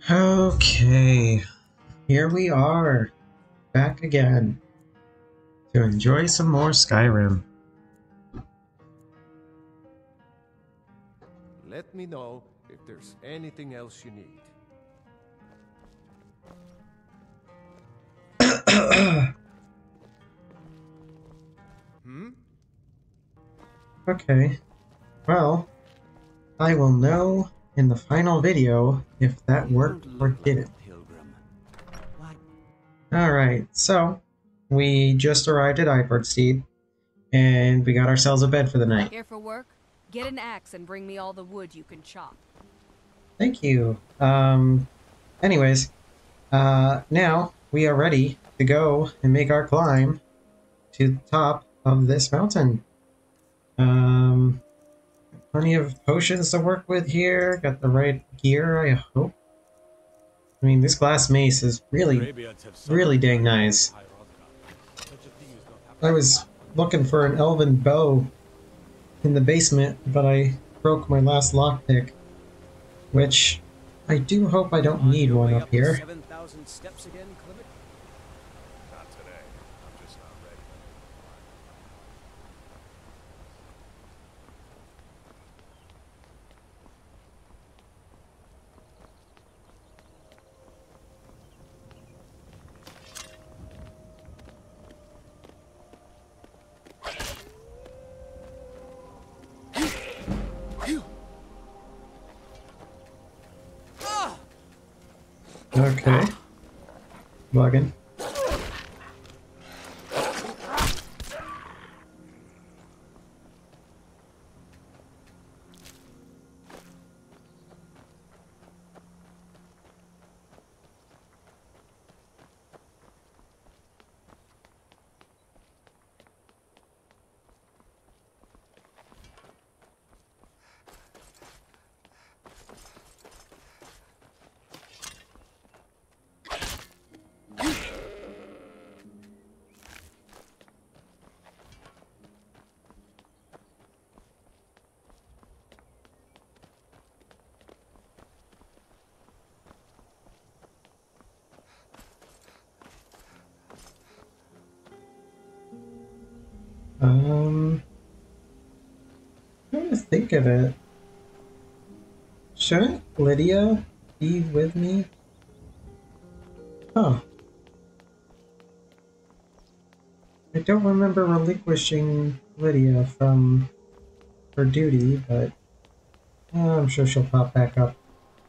Okay, here we are, back again, to enjoy some more Skyrim. Let me know if there's anything else you need. Okay, well, I will know in the final video if that worked or didn't. Alright, so, we just arrived at Ivardstead, and we got ourselves a bed for the night. Here for work? Get an axe and bring me all the wood you can chop. Thank you. Anyways, now we are ready to go and make our climb to the top of this mountain. Plenty of potions to work with here. Got the right gear, I hope. I mean, this glass mace is really dang nice. I was looking for an elven bow in the basement, but I broke my last lockpick, which I do hope I don't need one up here. 7,000 steps again, Clement? Not today. I'm just not ready. Okay. Bugging. Trying to think of it. Shouldn't Lydia be with me? Huh. I don't remember relinquishing Lydia from her duty, but I'm sure she'll pop back up.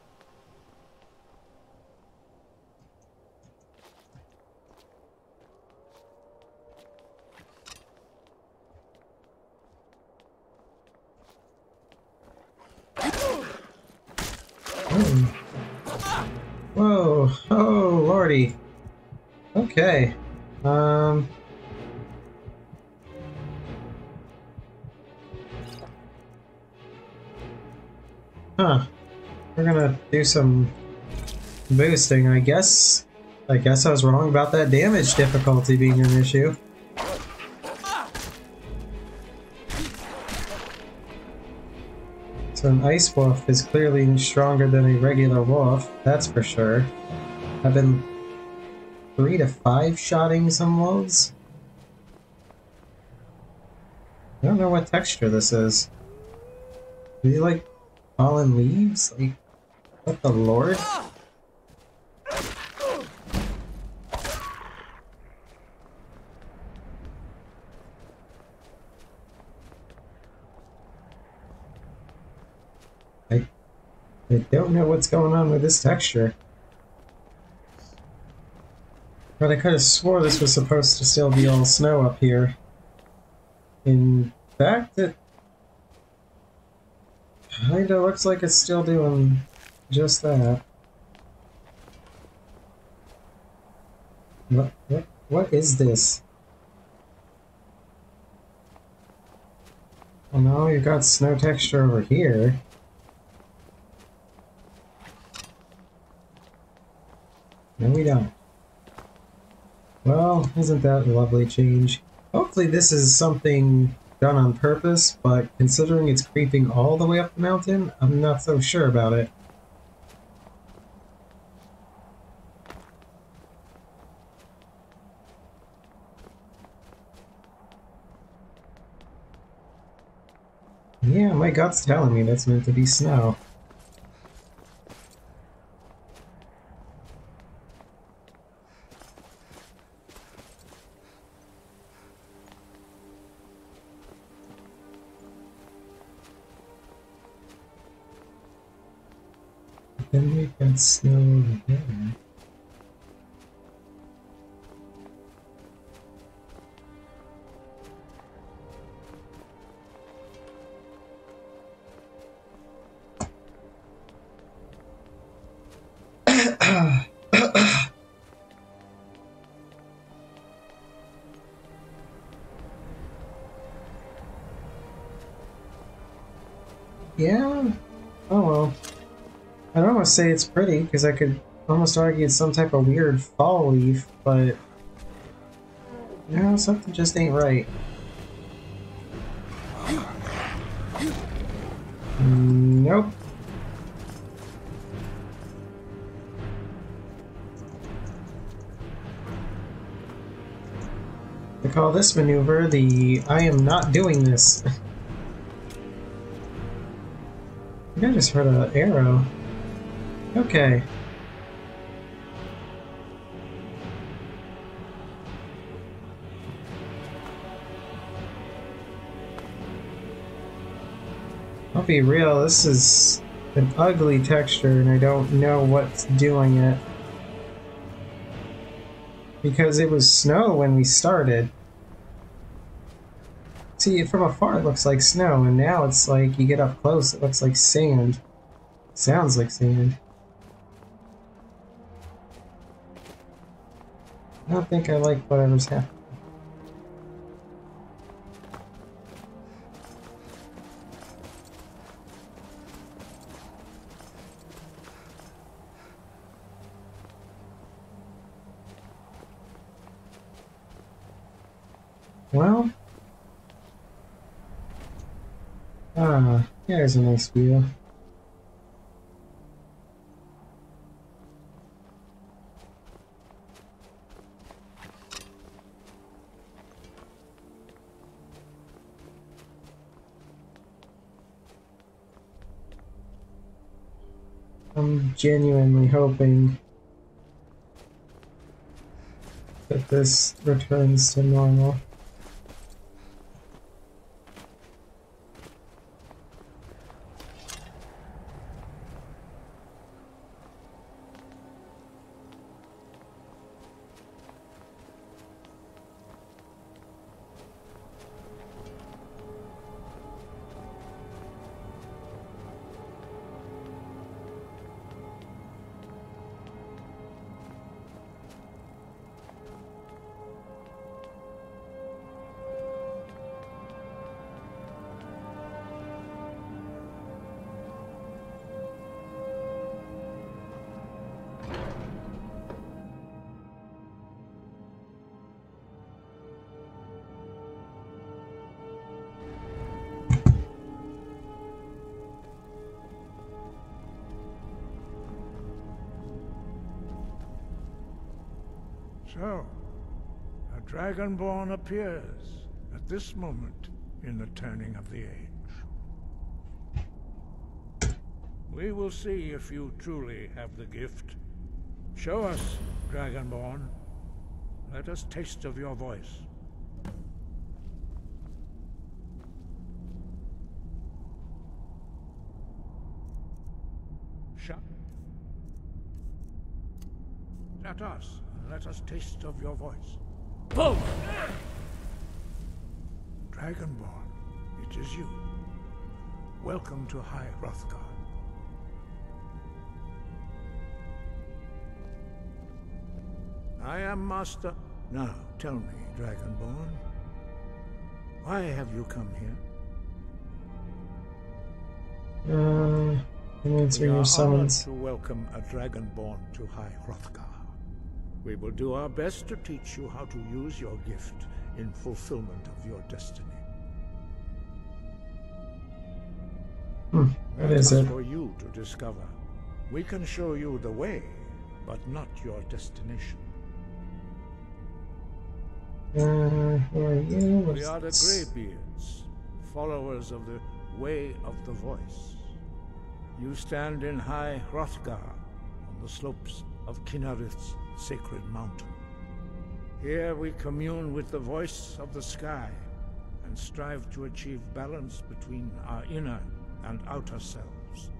Whoa, oh lordy. Okay. Huh. We're gonna do some boosting, I guess. I guess I was wrong about that damage difficulty being an issue. So an ice wolf is clearly stronger than a regular wolf, that's for sure. I've been 3 to 5 shotting some wolves. I don't know what texture this is. Is he like fallen leaves? Like, what the lord? I don't know what's going on with this texture. But I could have swore this was supposed to still be all snow up here. In fact, it kinda looks like it's still doing just that. What is this? Well, now you've got snow texture over here. No, we don't. Well, isn't that a lovely change? Hopefully this is something done on purpose, but considering it's creeping all the way up the mountain, I'm not so sure about it. Yeah, my gut's telling me that's meant to be snow. Then we've got snow over there. Yeah? Oh well. I don't want to say it's pretty, because I could almost argue it's some type of weird fall leaf, but... something just ain't right. Nope. They call this maneuver the I am not doing this. I think I just heard an arrow. Okay. I'll be real, this is an ugly texture and I don't know what's doing it. Because it was snow when we started. See, from afar it looks like snow, and now it's like, you get up close, it looks like sand. Sounds like sand. I don't think I like whatever's happening. Well, there's a nice view. I'm genuinely hoping that this returns to normal. So, a Dragonborn appears at this moment in the turning of the age. We will see if you truly have the gift. Show us, Dragonborn. Let us taste of your voice. Shut. At us. Let us taste of your voice. Boom! Dragonborn, it is you. Welcome to High Hrothgar. I am Master... Now, tell me, Dragonborn. Why have you come here? I'm answering your summons. We are honored to welcome a Dragonborn to High Hrothgar. We will do our best to teach you how to use your gift in fulfillment of your destiny. What is it? For you to discover. We can show you the way, but not your destination. Who are you? We are the Greybeards, followers of the Way of the Voice. You stand in High Hrothgar, on the slopes of Kinarith's sacred mountain. Here we commune with the voice of the sky and strive to achieve balance between our inner and outer selves.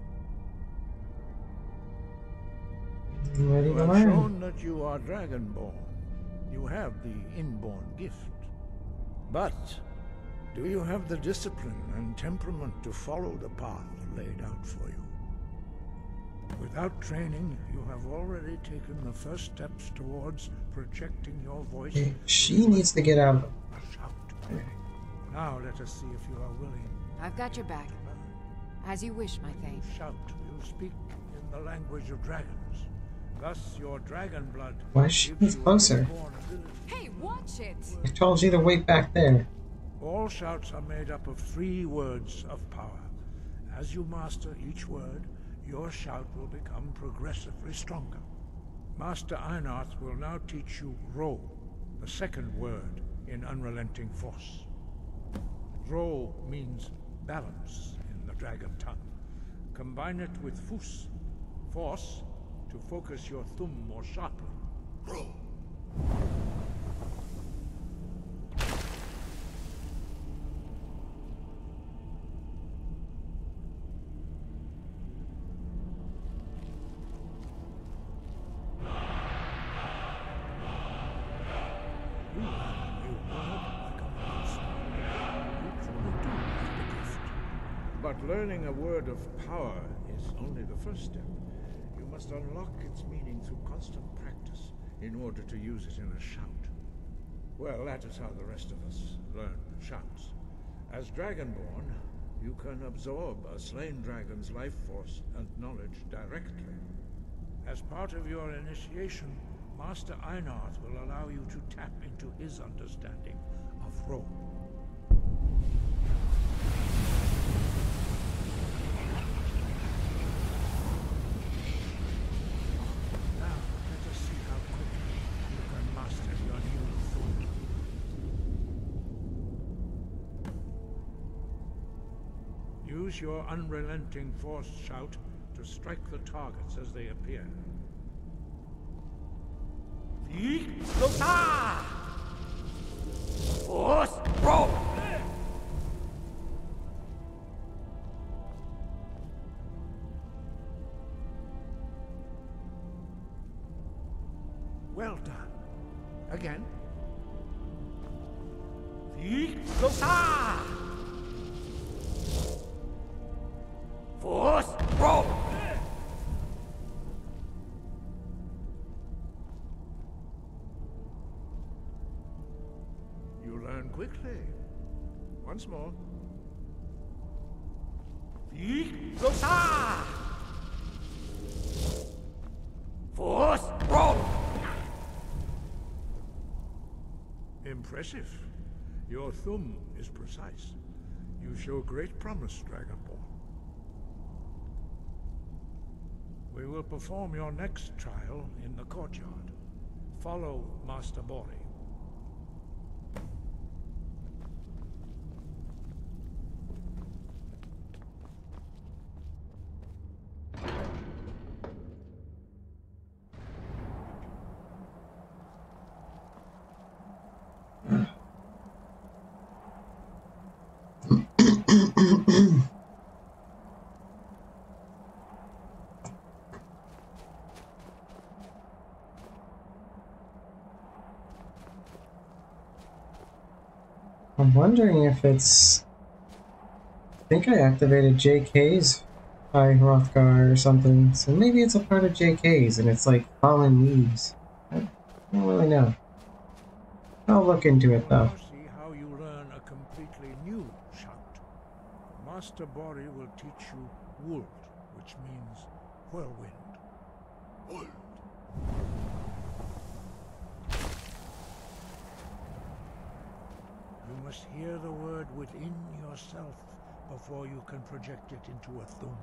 Ready You to have learn. shown that you are Dragonborn. You have the inborn gift. But do you have the discipline and temperament to follow the path laid out for you? Without training, you have already taken the first steps towards projecting your voice. Okay, she needs to get out. A shout. Now let us see if you are willing. I've got your back. As you wish, my Thane. You shout. You speak in the language of dragons. Thus, your dragon blood. Why is she gives you a closer? reborn ability. Hey, watch it! I told you to wait back there. All shouts are made up of 3 words of power. As you master each word, your shout will become progressively stronger. Master Einarth will now teach you Ro, the second word in Unrelenting Force. Ro means balance in the dragon tongue. Combine it with Fus, force, to focus your thumb more sharply. Ro. But learning a word of power is only the first step. You must unlock its meaning through constant practice in order to use it in a shout. Well, that is how the rest of us learn shouts. As Dragonborn, you can absorb a slain dragon's life force and knowledge directly. As part of your initiation, Master Einarth will allow you to tap into his understanding of Ro. Now, let us see how quickly you can master your new thum. Use your unrelenting force shout to strike the targets as they appear. Force Ro! Well done. Again. Force Ro! You learn quickly. Once more. Force Ro! Impressive. Your thumb is precise. You show great promise, Dragonborn. We will perform your next trial in the courtyard. Follow Master Bori. I'm wondering if it's... I think I activated JK's by Hrothgar or something, so maybe it's a part of JK's and it's like fallen leaves. I don't really know. I'll look into it though. Now see how you learn a completely new shout. Master Bori will teach you Wuld, which means whirlwind. Wuld. You must hear the word within yourself before you can project it into a thum.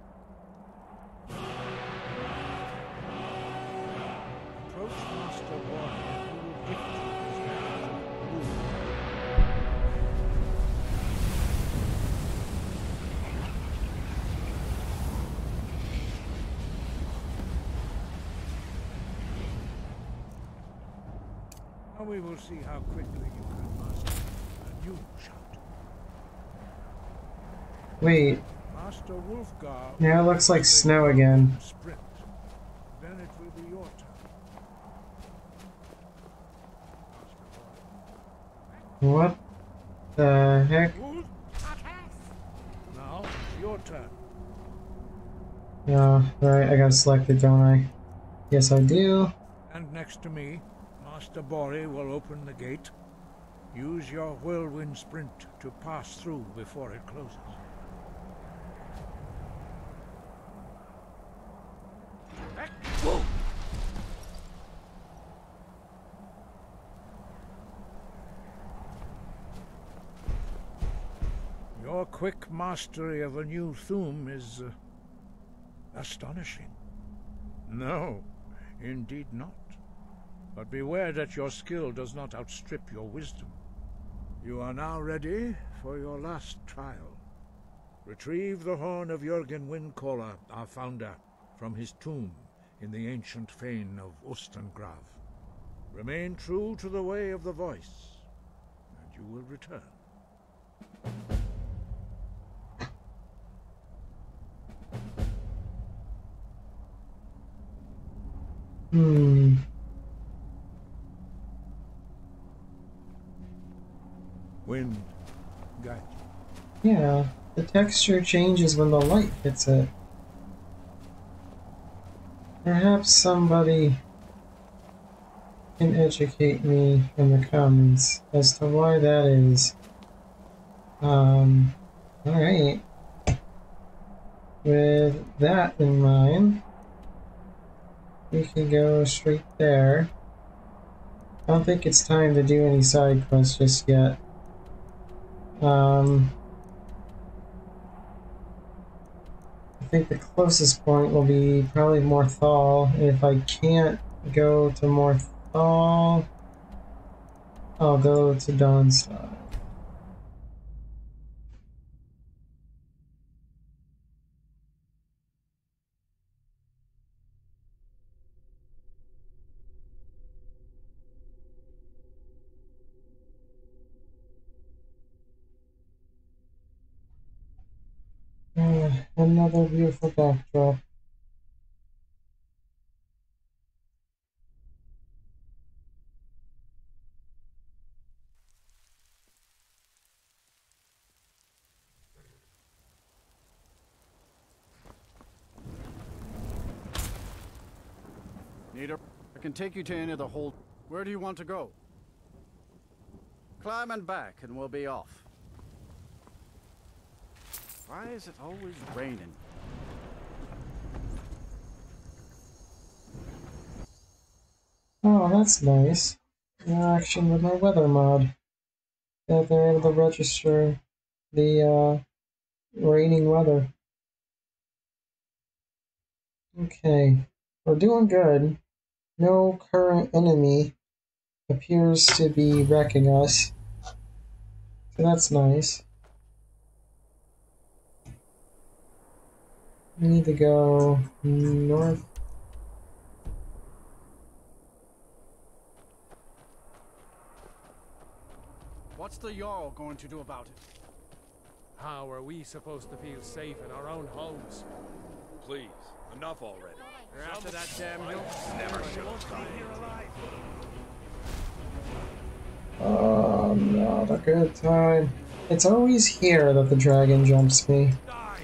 Approach Master Bori and he will gift you his knowledge of Wuld. Now we will see how quickly you can master a new shout. Wait, Master Wulfgar. now it looks like snow again. Sprint. Then it will be your turn. What the heck? Wulf, now your turn. Oh, right, I gotta select it, don't I? Yes, I do. And next to me, Master Bori will open the gate. Use your whirlwind sprint to pass through before it closes. Your quick mastery of a new Thu'um is astonishing. No, indeed not. But beware that your skill does not outstrip your wisdom. You are now ready for your last trial. Retrieve the horn of Jürgen Windcaller, our founder, from his tomb in the ancient fane of Ustengrav. Remain true to the way of the voice, and you will return. Wind, guide you. Yeah, the texture changes when the light hits it. Perhaps somebody can educate me in the comments as to why that is. Alright. With that in mind, we can go straight there. I don't think it's time to do any side quests just yet. I think the closest point will be probably Morthal. If I can't go to Morthal, I'll go to Dawnstar. Another beautiful backdrop. Need I can take you to any of the hold. Where do you want to go? Climb and back, and we'll be off. Why is it always raining? Oh, that's nice. Interaction with my weather mod. That they're able to register the raining weather. Okay, we're doing good. No current enemy appears to be wrecking us. So that's nice. We need to go north. What's the Jarl going to do about it? How are we supposed to feel safe in our own homes? Please, enough already. You're after that damn hill? Never should have done it. Oh, not a good time. It's always here that the dragon jumps me.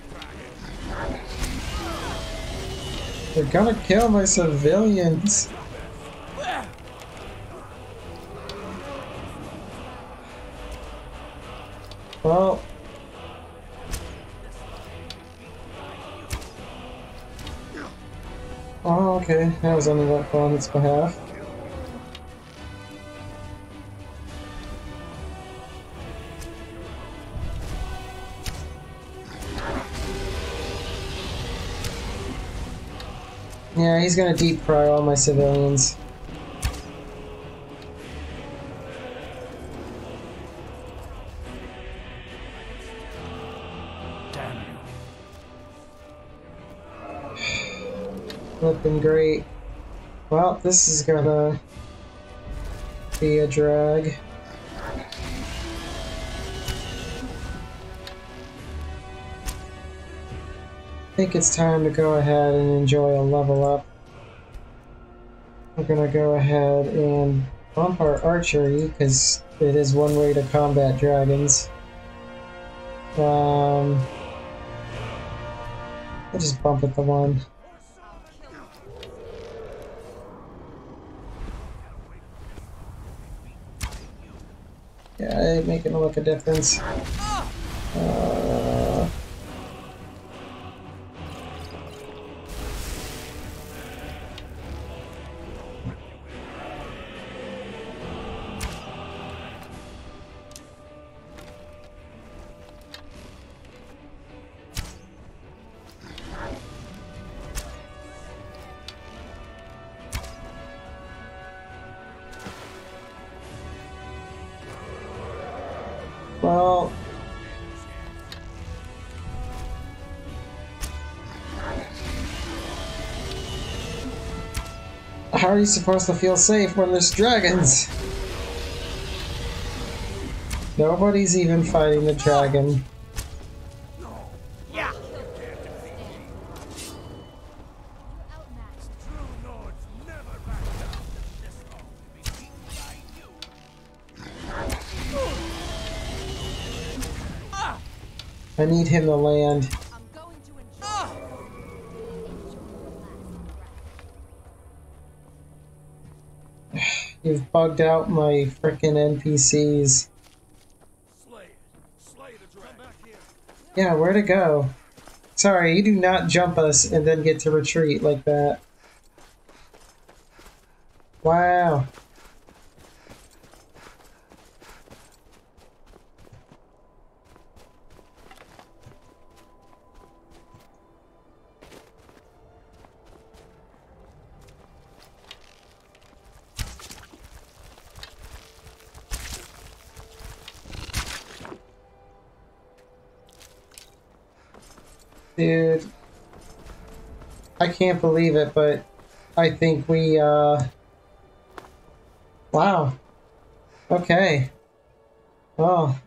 They're gonna kill my civilians. Well. Oh, okay. That was uneventful on its behalf. Yeah, he's gonna deep fry all my civilians. Damn you. Flipping great. Well, this is gonna be a drag. I think it's time to go ahead and enjoy a level up. We're gonna go ahead and bump our archery, because it is one way to combat dragons. I'll just bump it to 1. Yeah, it ain't making a look a difference. Well, how are you supposed to feel safe when there's dragons? Nobody's even fighting the dragon. I need him to land. You've bugged out my frickin' NPCs. Yeah, where to go? Sorry, you do not jump us and then get to retreat like that. Wow. Dude, I can't believe it, but I think we, wow. Okay. Well,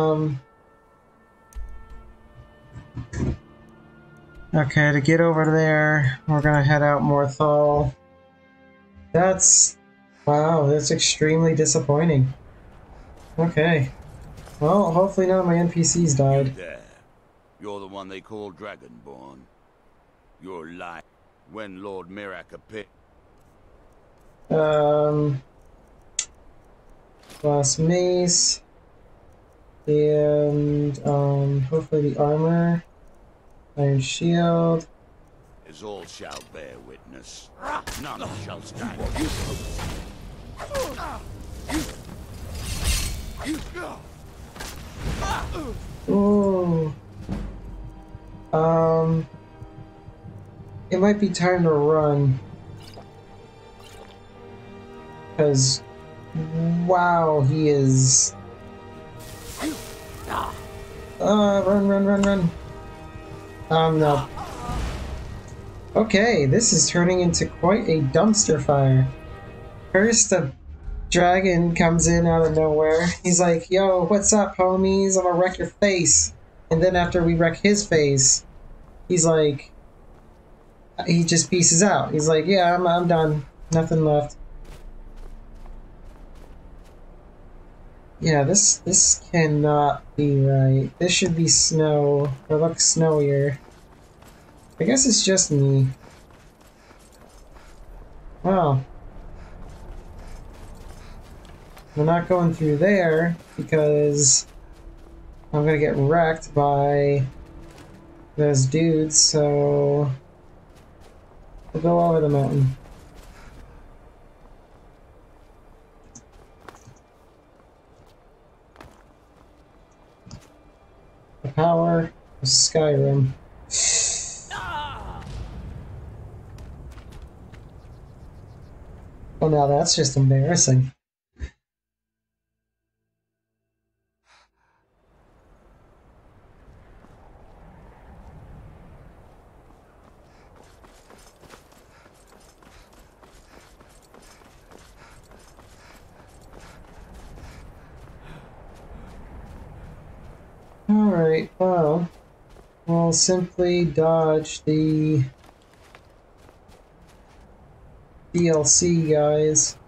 okay, to get over there, we're gonna head out Morthal. That's, wow, that's extremely disappointing. Okay. Well, hopefully none of my NPCs died. There. You're the one they call Dragonborn. You're lying. When Lord Mirak appeared. Glass mace. And, hopefully the armor. Iron shield. As all shall bear witness. None shall stand. Ooh. It might be time to run. Because, wow, he is... run. No. Okay, this is turning into quite a dumpster fire. First, the dragon comes in out of nowhere. He's like, yo, what's up, homies? I'm gonna wreck your face. And then after we wreck his face, he's like... he just pieces out. He's like, yeah, I'm done. Nothing left. Yeah, this cannot be right. This should be snow. Or look snowier. I guess it's just me. Wow. We're not going through there because I'm gonna get wrecked by those dudes, so we'll go over the mountain. The power of Skyrim. Well, now that's just embarrassing. Alright, well, we'll simply dodge the DLC, guys.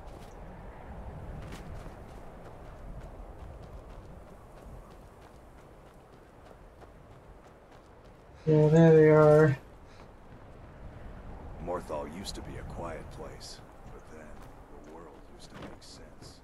Yeah, there they are. Morthal used to be a quiet place, but then the world used to make sense.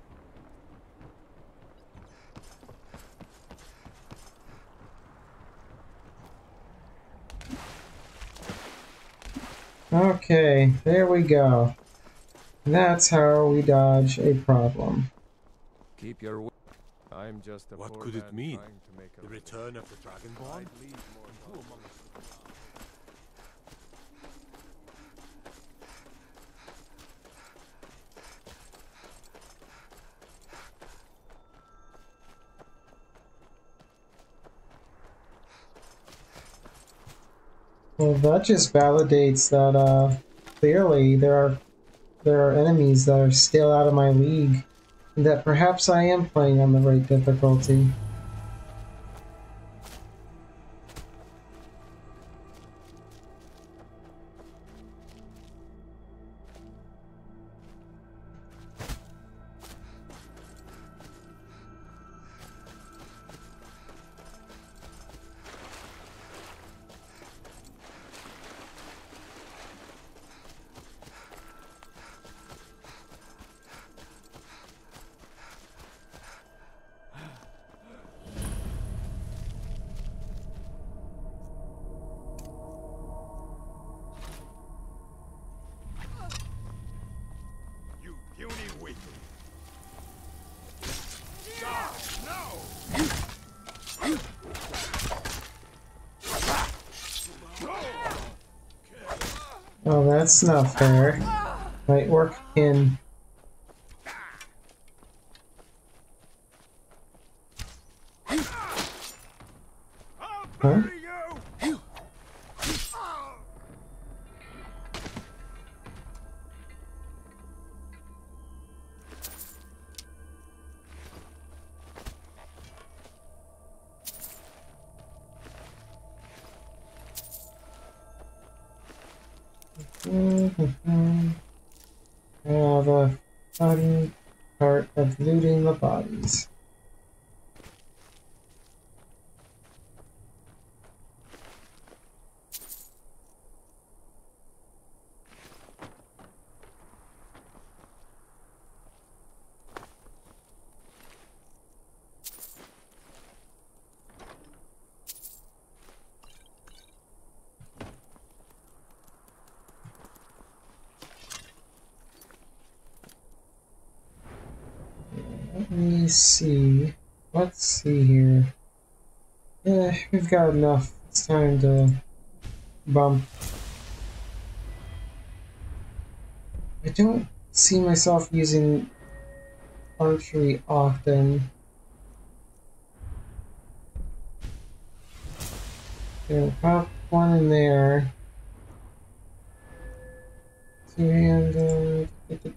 Okay, there we go. That's how we dodge a problem. Keep your I'm just a What poor could man it mean? trying to make a The return of the Dragonborn? I'd leave more Well, that just validates that clearly there are enemies that are still out of my league, and that perhaps I am playing on the right difficulty. You puny weakling! Oh, that's not fair. Might work in. Huh? The fun part of looting the bodies. Let me see. Let's see here. Yeah, we've got enough. It's time to bump. I don't see myself using archery often. Okay, pop one in there. Two-handed.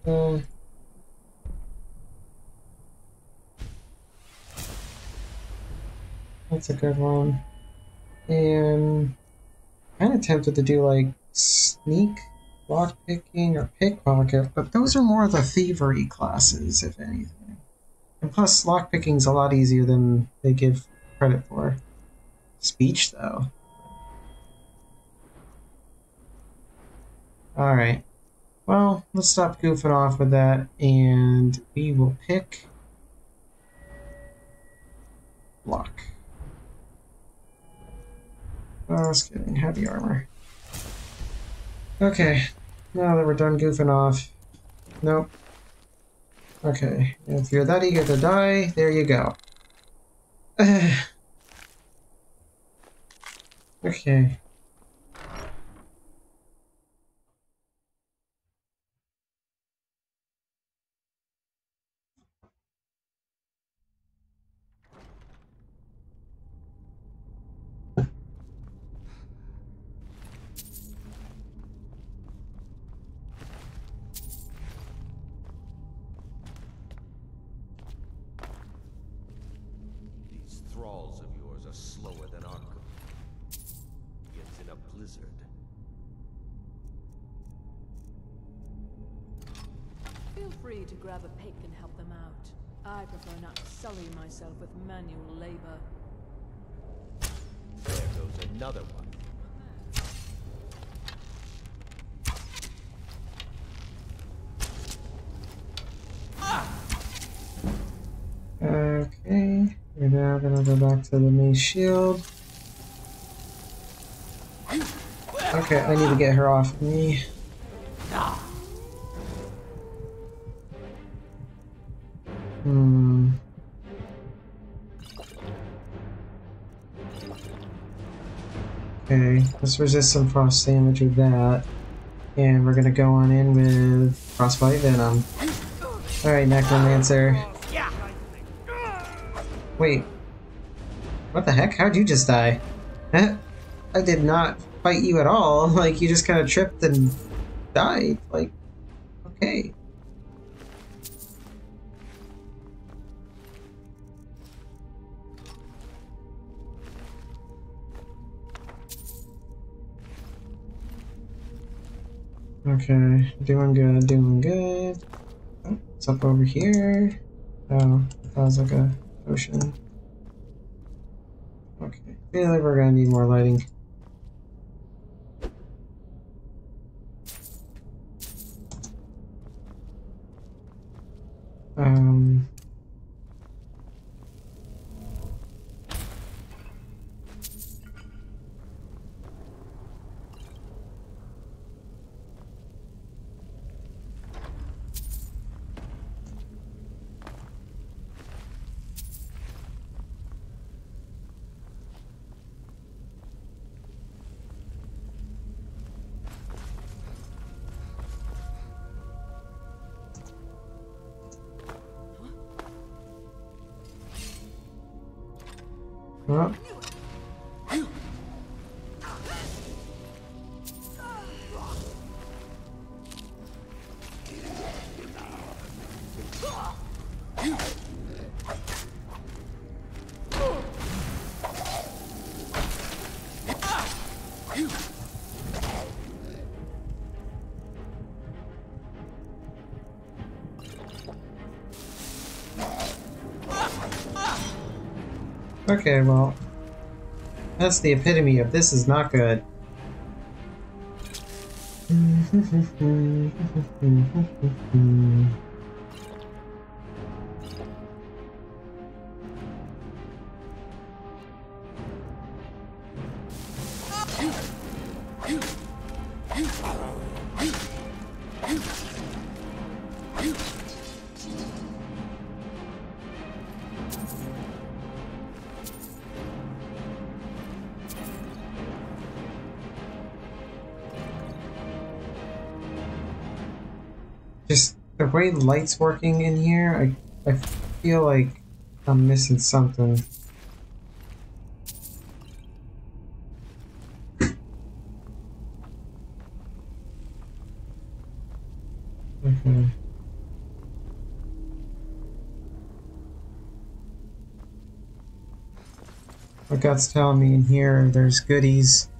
That's a good one. And I'm kind of tempted to do like sneak, lockpicking, or pickpocket, but those are more the thievery classes, if anything. And plus, lockpicking's a lot easier than they give credit for. Speech, though. Alright. Well, let's stop goofing off with that, and we will pick lock. Oh, just kidding. Heavy armor. Okay. Now that we're done goofing off. Nope. Okay. If you're that eager to die, there you go. Okay. These thralls of yours are slower than free to grab a pick and help them out. I prefer not to sully myself with manual labor. There goes another one. Okay, we're now gonna go back to the mace shield. Okay, I need to get her off of me. Okay, let's resist some frost damage with that. And we're gonna go on in with Frostbite Venom. Alright, Necromancer. Wait. What the heck? How'd you just die? Huh? I did not fight you at all. Like, you just kind of tripped and died. Like, okay. Okay, doing good, doing good. Oh, it's up over here. Oh, that was like a potion. Okay, feel like we're gonna need more lighting. Oh. Okay, well, that's the epitome of this is not good. Just the way the light's working in here, I feel like I'm missing something. Okay. My gut's telling me in here there's goodies.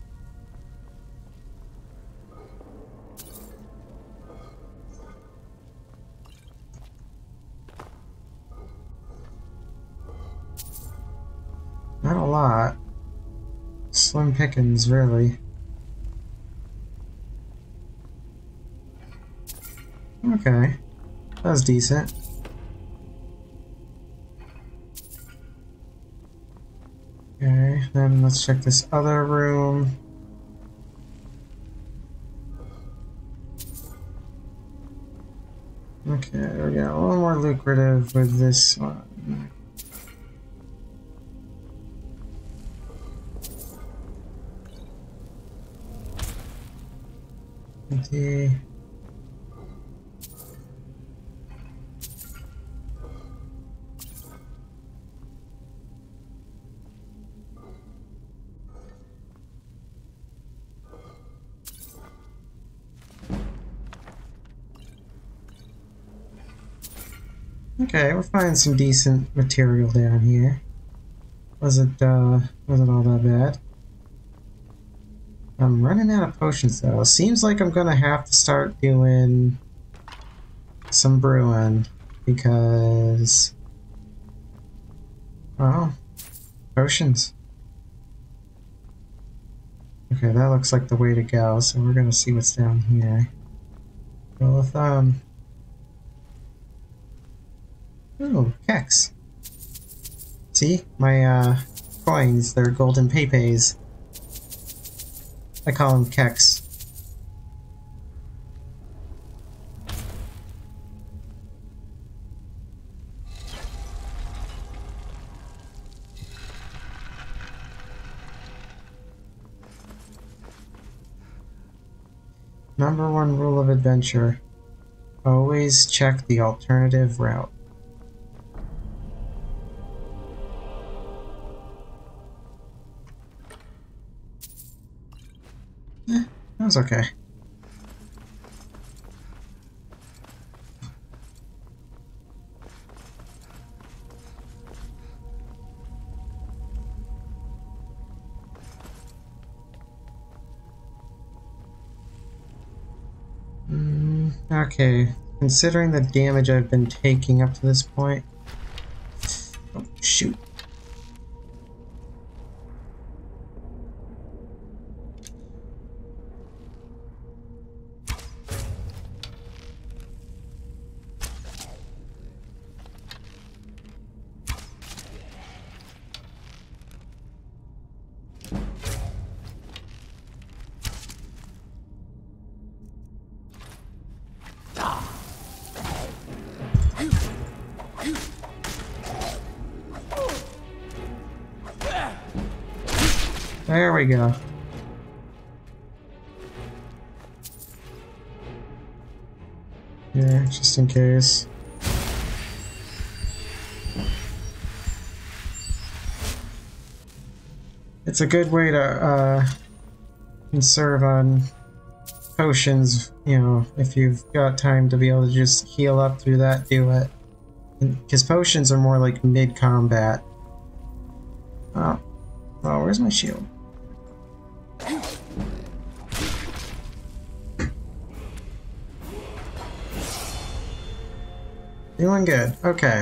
Not a lot. Slim pickings, really. Okay. That was decent. Okay, then let's check this other room. Okay, we got a little more lucrative with this one. Okay. Okay, we're finding some decent material down here. Wasn't all that bad. I'm running out of potions though. Seems like I'm gonna have to start doing some brewing because, well, potions. Okay, that looks like the way to go, so we're gonna see what's down here. Rule of thumb. Ooh, Kex. See? My, coins, they're golden paypays. I call them Kex. Number one rule of adventure. Always check the alternative route. That was okay. Okay, considering the damage I've been taking up to this point. Oh, shoot. There we go. Yeah, just in case. It's a good way to conserve on potions, you know, if you've got time to be able to just heal up through that, do it. Because potions are more like mid-combat. Oh, where's my shield? Feeling good. Okay.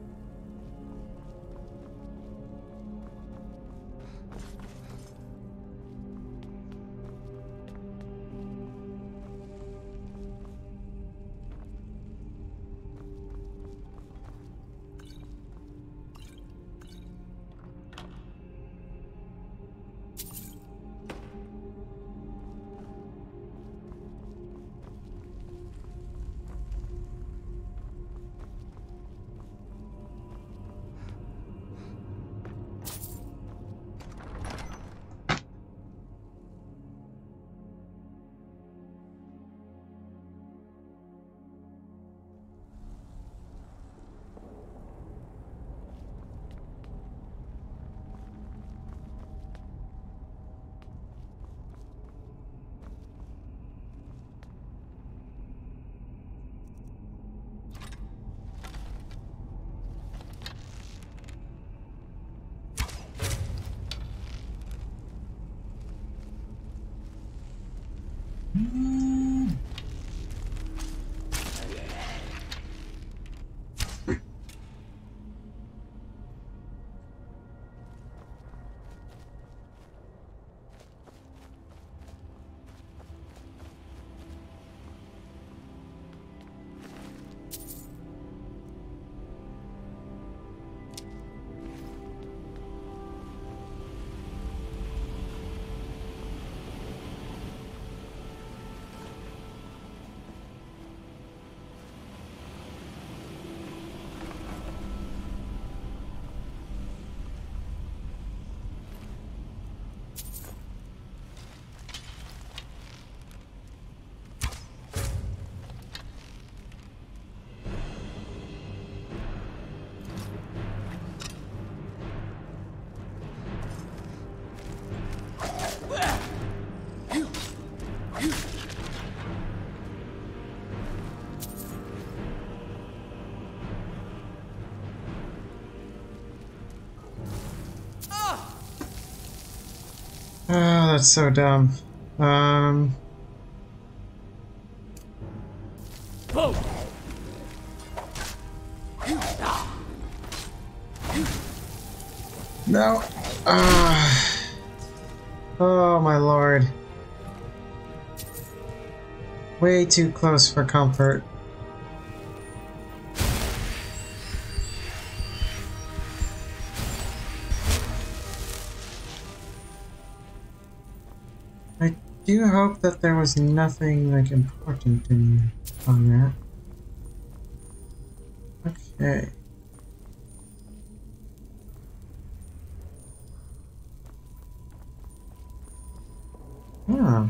Oh, that's so dumb. Boom! No. Oh my lord. Way too close for comfort. I do hope that there was nothing like important on that. Okay. Ah.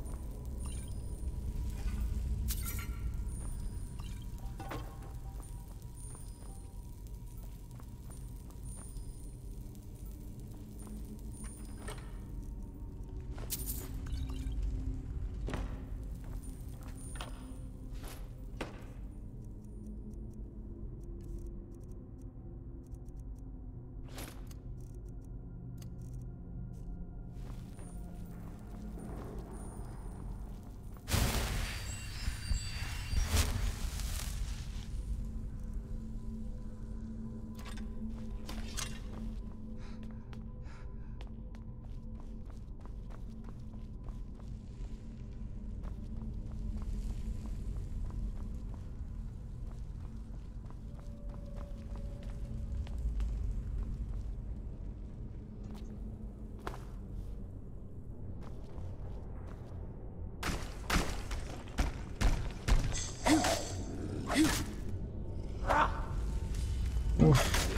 Oof.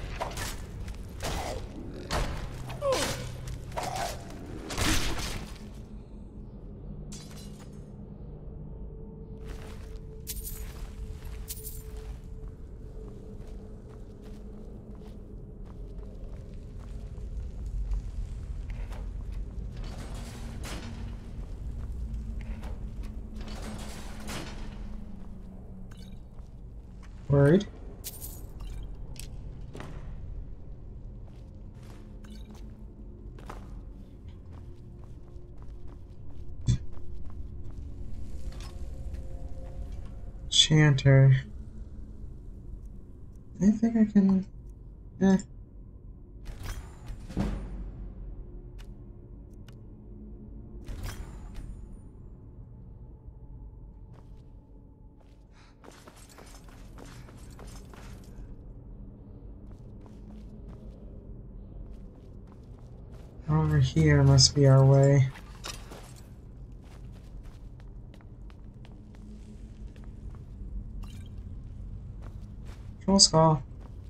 Worried? Chanter. I think I can... Over here must be our way. Troll skull.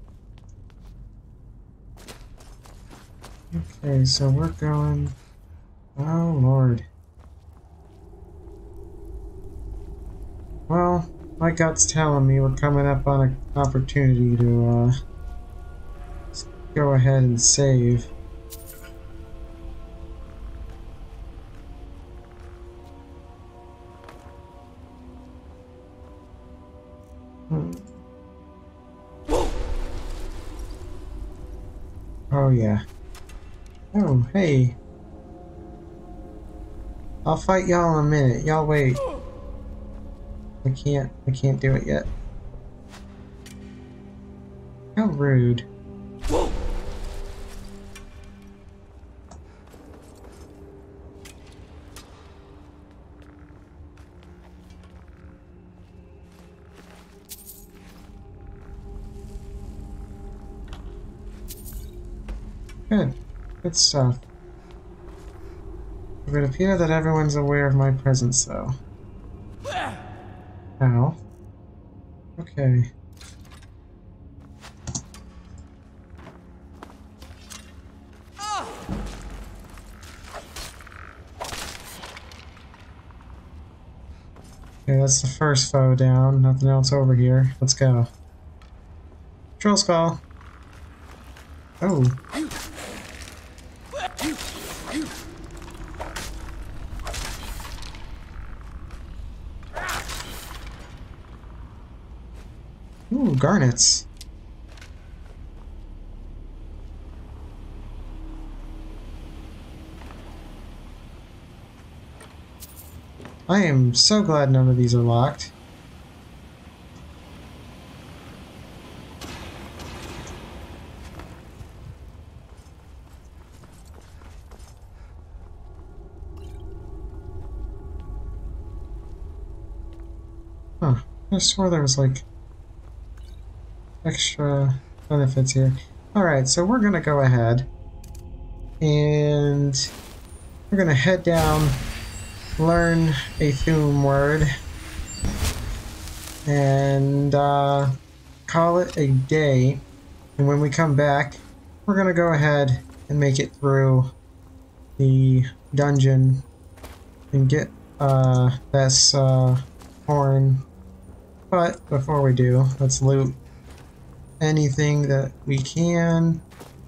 Okay, so we're going... Oh, Lord. Well, my gut's telling me we're coming up on an opportunity to, go ahead and save. Oh yeah. Oh, hey. I'll fight y'all in a minute. Y'all wait. I can't do it yet. How rude. Good. Good stuff. It would appear that everyone's aware of my presence, though. Ow. Okay. Okay, that's the first foe down. Nothing else over here. Let's go. Troll skull. Oh. Ooh, garnets. I am so glad none of these are locked. Huh. I swore there was like extra benefits here. Alright, so we're gonna go ahead and we're gonna head down, learn a Thu'um word, and call it a day. And when we come back, we're gonna go ahead and make it through the dungeon and get this horn. But before we do, let's loot anything that we can.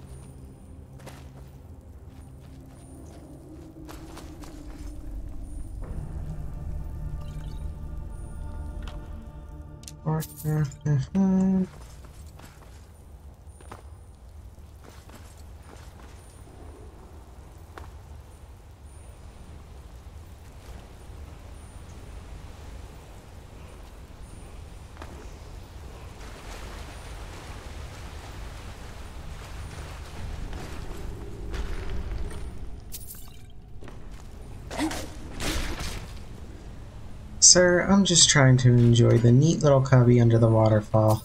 Sir, I'm just trying to enjoy the neat little cubby under the waterfall.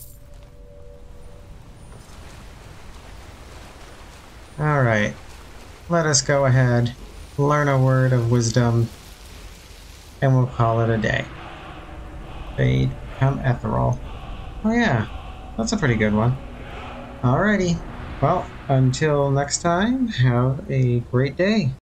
Alright, let us go ahead, learn a word of wisdom, and we'll call it a day. Fade, become ethereal. Oh yeah, that's a pretty good one. Alrighty, well, until next time, have a great day.